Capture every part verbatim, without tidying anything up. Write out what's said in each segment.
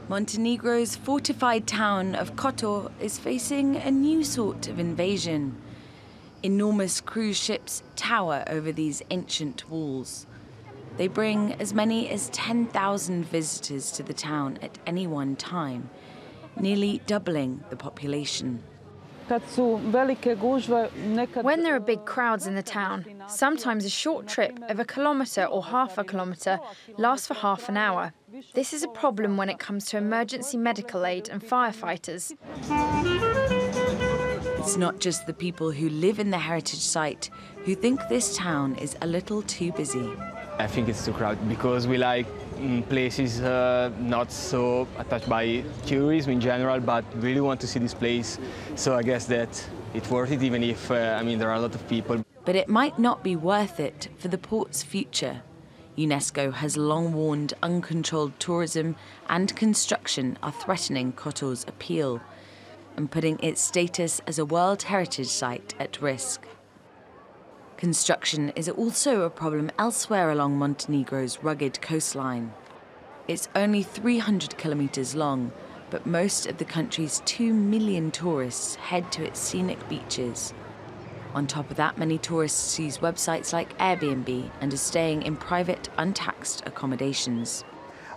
Montenegro's fortified town of Kotor is facing a new sort of invasion. Enormous cruise ships tower over these ancient walls. They bring as many as ten thousand visitors to the town at any one time, nearly doubling the population. When there are big crowds in the town, sometimes a short trip of a kilometre or half a kilometre lasts for half an hour. This is a problem when it comes to emergency medical aid and firefighters. It's not just the people who live in the heritage site who think this town is a little too busy. I think it's too crowded because we like mm, places uh, not so attached by tourism in general, but really want to see this place. So I guess that it's worth it, even if, uh, I mean, there are a lot of people. But it might not be worth it for the port's future. UNESCO has long warned uncontrolled tourism and construction are threatening Kotor's appeal and putting its status as a World Heritage Site at risk. Construction is also a problem elsewhere along Montenegro's rugged coastline. It's only three hundred kilometres long, but most of the country's two million tourists head to its scenic beaches. On top of that, many tourists use websites like Airbnb and are staying in private, untaxed accommodations.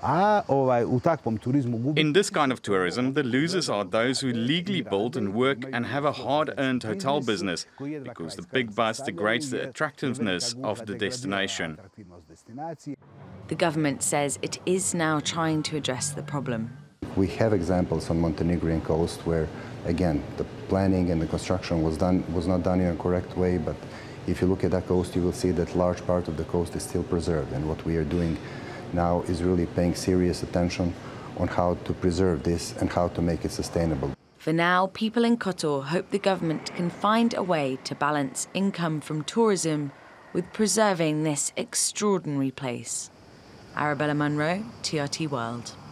In this kind of tourism, the losers are those who legally build and work and have a hard-earned hotel business, because the big bus degrades the attractiveness of the destination. The government says it is now trying to address the problem. We have examples on Montenegrin coast where, again, the planning and the construction was done was not done in a correct way, but if you look at that coast, you will see that large part of the coast is still preserved, and what we are doing now is really paying serious attention on how to preserve this and how to make it sustainable. For now, people in Kotor hope the government can find a way to balance income from tourism with preserving this extraordinary place. Arabella Munro, T R T World.